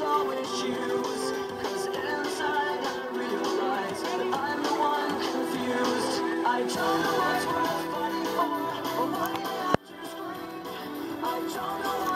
always choose. 'Cause inside I realize that I'm the one confused. I don't know what's worth fighting for, or why I have to scream. I don't know.